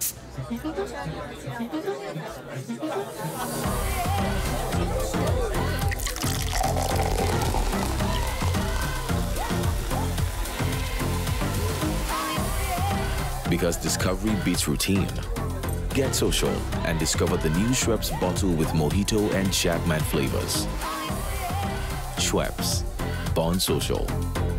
Because discovery beats routine. Get social and discover the new Schweppes bottle with mojito and Chapman flavors. Schweppes, born social.